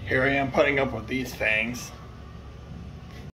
Here I am putting up with these things.